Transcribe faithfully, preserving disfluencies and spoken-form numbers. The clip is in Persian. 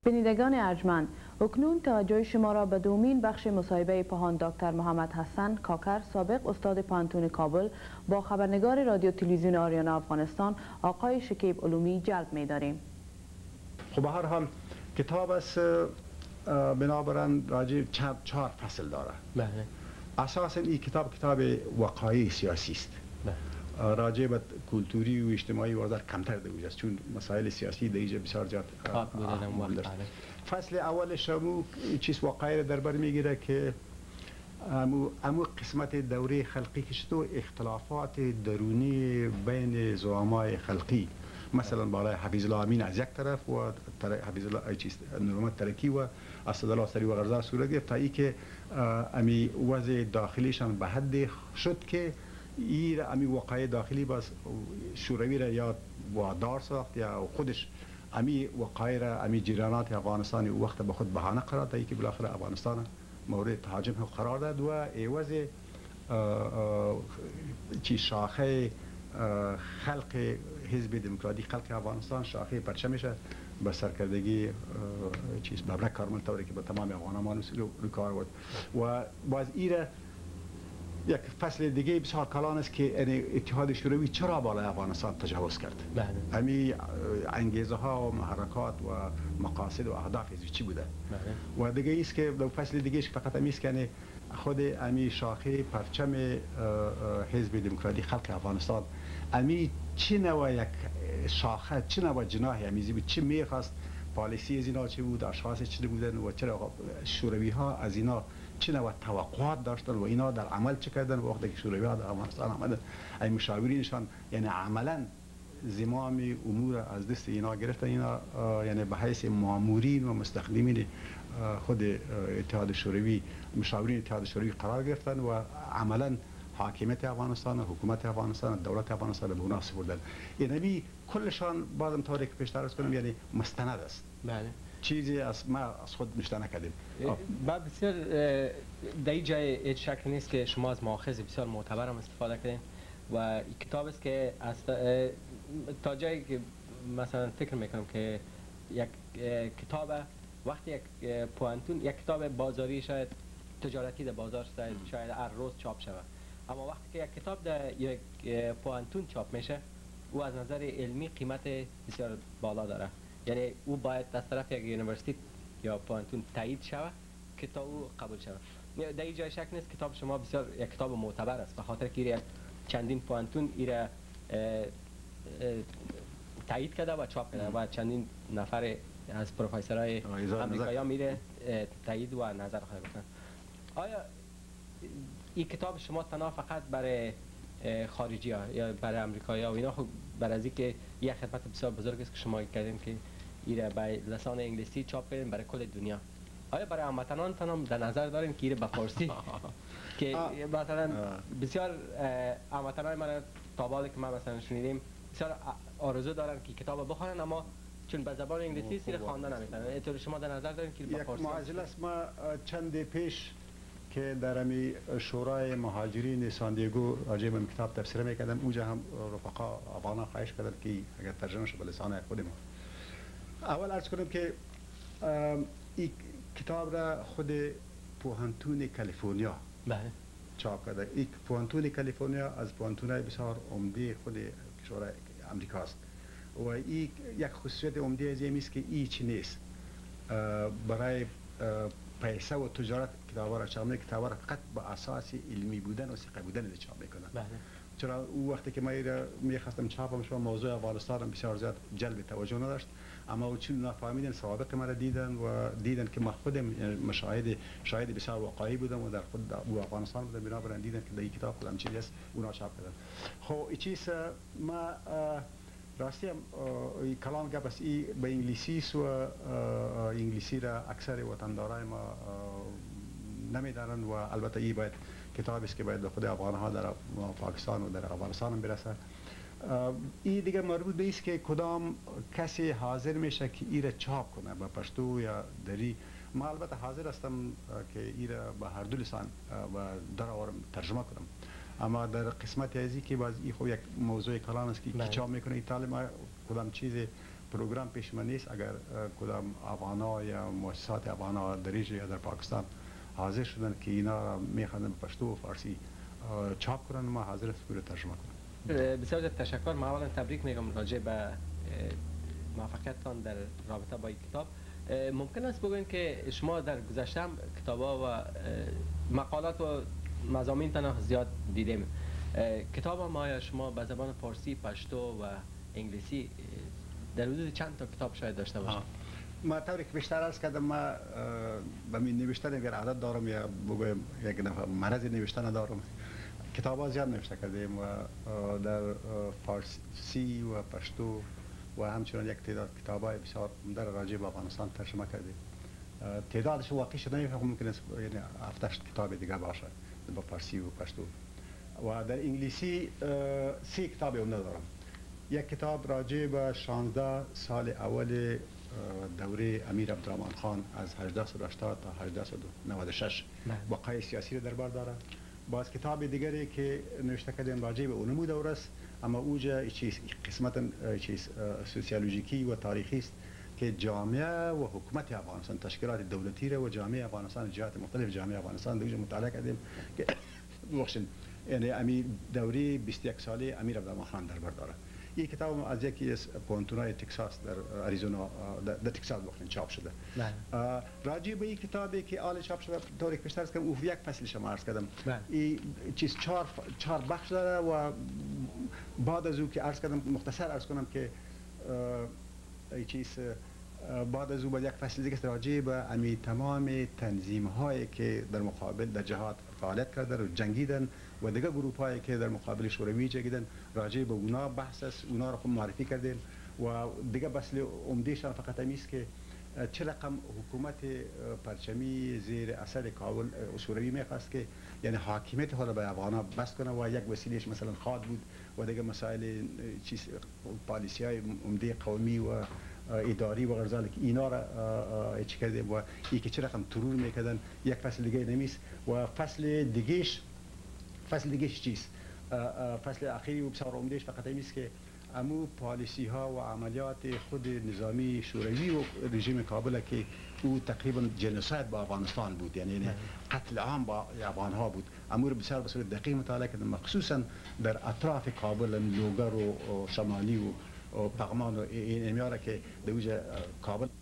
بینندگان ارجمند، اکنون توجه شما را به دومین بخش مصاحبه پهان دکتر محمد حسن کاکر، سابق استاد پانتون کابل، با خبرنگار رادیو تلویزیون آریانا افغانستان آقای شکیب علومی جلب می داریم. خب به هر حال کتاب است بنابراین راجع چند چهار فصل داره. بله. اساسا این کتاب کتاب وقایع سیاسی است. بله. راجع به کلتوری و اجتماعی وضع کمتر دیگه است، چون مسائل سیاسی دیگه بسیار زیاد اهمیت داره. فصل اولش همو چیز واقعی در بر میگیره که امو امو قسمت دوره خلقی که شد، اختلافات درونی بین زعمای خلقی، مثلا بالای حفیظ الله امین از یک طرف و حفیظ الله چیز نورمت ترکی و اسدالله سری و غرزا صورت گرفت تا ای که امی وضع داخلیشان به حد شد که این امی وقایع داخلی باز شوروی را یا وادار ساخت یا خودش امی وقایع را امی جریانات افغانستان او وقت به خود بهانه قرار داد که بالاخره افغانستان مورد تهاجم قرار داد و عوض چی شاخه خلق حزب دموکراتی خلق افغانستان شاخه پرچمش به سرکردگی چیز ببرک کارمل طوری که به تمام افغانان رو کار بود و باز ایره یک فصل دیگه بسیار کلان است که اتحاد شوروی چرا بالای افغانستان تجاوز کرد. بله. امی انگیزه ها و محرکات و مقاصد و اهداف چی بوده. بله. و دیگه ایست که در فصل دیگه فقط امی است که خود امی شاخه پرچم حزب دموکراتی خلق افغانستان امی چه نوع یک شاخه چه نوع جناحی امیزی بود، چه میخواست پالیسی از اینا چه بود، اشخاص چه بودن و چرا شوروی ها از اینا چه نوع توقعات داشتن و اینا در عمل چه کردن و وقتی که شوروی ها در افغانستان آمدن این مشاورینشان یعنی عملا زمام امور از دست اینا گرفتن، اینا یعنی به حیث مامورین و مستخدمین خود اتحاد شوروی مشاورین اتحاد شوروی قرار گرفتن و عملا حاکمیت افغانستان و حکومت افغانستان و دولت افغانستان به اونا سپردن. یعنی کلشان بازم طوری که پیشتر از کنم یعنی مستند است. بله. چیزی از ما از خود نشته نکردیم. بعد بسیار در این جای هیچ شک نیست که شما از مؤاخذ بسیار معتبر هم استفاده کردین و این کتاب است که از تا جایی که مثلا فکر میکنم که یک کتاب وقتی یک پوانتون یک کتاب بازاری شاید تجارتی در بازار شاید هر روز چاپ شود، اما وقتی که یک کتاب در یک پوانتون چاپ میشه او از نظر علمی قیمت بسیار بالا داره، یعنی او باید از طرف یک یونیورسیتی یا پوانتون تایید شود که تا او قبول شود. در این جای شک نیست کتاب شما بسیار یک کتاب معتبر است به خاطر که یک چندین پوانتون ایره تایید کرده و چاپ کرده و چندین نفر از پروفسورهای امریکایی ها میره تایید و نظر خواهی بکنن. آیا این کتاب شما تنها فقط برای خارجی ها یا برای امریکایی ها و اینا خب برای از اینکه یک خدمت بسیار بزرگ است که شما کردین که ایره به لسان انگلیسی چاپ کردین برای کل دنیا، آیا برای هموطنان تنها در نظر دارین که ایره به فارسی که مثلا بسیار هموطنان من تا بعدی که ما مثلا شنیدیم بسیار آرزو دارن که کتاب بخونن اما چون به زبان انگلیسی سیر خواندن نمیتونن، اینطور شما در نظر دارین که به فارسی یک معضل است. ما چند پیش که در امی شورای مهاجرین سان دیگو راجع به کتاب تفسیر میکردم، اونجا هم رفقا افغانا خواهش کردن که اگر ترجمه شد به لسان خود ما. اول عرض کنم که این کتاب را خود پوهنتون کالیفرنیا بله چاپ کرده. این پوهنتون کالیفرنیا از پوهنتون‌های بسیار عمده خود شورای امریکاست و این یک خصوصیت عمده از این است که این چی نیست برای پیسه و تجارت کتابا را چاپ میکنه، کتابا را فقط با اساس علمی بودن و ثقه بودن چاپ میکنه. بله. چرا او وقتی که من میخواستم چاپم شما موضوع افغانستان بسیار زیاد جلب توجه نداشت، اما چون نفهمیدن سوابق مرا دیدن و دیدن که من خودم مشاهد شاهد بسیار واقعی بودم و در خود او افغانستان بودم، بنابراین دیدن که در این کتاب خودم چیزی است اونا چاپ کردن. خب این چیز ما راستی کلام گپ است ای به انگلیسی و انگلیسی را اکثر وطندارای ما نمیدارن و البته ای باید کتابی است که باید به خود افغانها در پاکستان و در افغانستان هم برسه. این دیگه مربوط به است که کدام کسی حاضر میشه که ای را چاپ کنه به پشتو یا دری. ما البته حاضر هستم که ای را به هر دو لسان و در آورم ترجمه کنم، اما در قسمت ازی که باز ای خو یک موضوع کلان است که کی چاپ میکنه ایتالیا ما کدام چیز پروگرام پیش من نیست. اگر کدام افغانا یا مؤسسات افغانا در یا در پاکستان حاضر شدن که اینا را میخوان پشتو و فارسی چاپ کنن، ما حاضر هستیم که ترجمه کنیم. بسیار تشکر. ما اولا تبریک میگم راجع به موفقیتتان در رابطه با این کتاب. ممکن است بگویید که شما در گذشته هم کتابا و مقالات و مضامین تنها زیاد دیدیم. کتاب ما شما به زبان فارسی، پشتو و انگلیسی در حدود چند تا کتاب شاید داشته باشید؟ ما طوری که بیشتر عرض کردم، ما به می نوشتن اگر عادت دارم یا بگویم یک نفر مرض نوشتن دارم. کتاب ها زیاد نوشته کردیم و در فارسی و پشتو و همچنان یک تعداد کتاب های بسیار در راجع به افغانستان ترجمه کردیم. تعدادش واقعی شده نمیفهم، ممکن است یعنی هفت هشت کتاب دیگه باشه با فارسی و پشتو. و در انگلیسی سی کتاب عمده دارم. یک کتاب راجع به شانزده سال اول دوره امیر عبدالرحمن خان از هجده صد و هشتاد تا هجده صد و نود و شش وقایع سیاسی را در بر داره. باز کتاب دیگری که نوشته کردیم راجع به علوم دوره است، اما اوجا چیز قسمت چیز سوسیولوژیکی و تاریخی است که جامعه و حکومت افغانستان، تشکیلات دولتی را و جامعه افغانستان، جهات مختلف جامعه افغانستان دوجا مطالعه کردیم که بخشن یعنی امیر دوره بیست و یک ساله امیر عبدالرحمن خان در بر داره. این کتاب از یکی از پونتونای تکساس در آریزونا در تکساس بخشن چاپ شده. راجع به این کتابی که آل چاپ شده طوری که بیشتر از کم او یک فصل شما عرض کردم. این چیز چهار چهار بخش داره و بعد از او که عرض کردم مختصر عرض کنم که این چیز بعد از او با یک فصل دیگه راجع به امی تمام تنظیم هایی که در مقابل در جهات فعالیت کردن و جنگیدن و دیگه گروپ هایی که در مقابل شوروی جنگیدن، راجع به اونا بحث است، اونا را خود معرفی کردیم و دیگه فصل عمدهشان فقط همین است که چه رقم حکومت پرچمی زیر اثر کابل شوروی میخواست که یعنی حاکمیت خود به افغانا بس کنه و یک وسیلهش مثلا خاد بود و دیگه مسائل چیز پالیسی های عمده قومی و اداری و غیر ذلک اینا را چی کردیم و ای که چه رقم ترور میکردن. یک فصل دیگه نمیست و فصل دیگهش فصل دیگهش چیست؟ فصل اخیری و بسیار عمدهش فقط همیست که امو پالیسی ها و عملیات خود نظامی شوروی و رژیم کابل که او تقریبا جنوساید با افغانستان بود، یعنی قتل عام با افغان ها بود. امور بسیار به صورت دقیق مطالعه کردم، مخصوصا در اطراف کابل، لوگر و شمالی و پغمان و این امیاره که در اوج کابل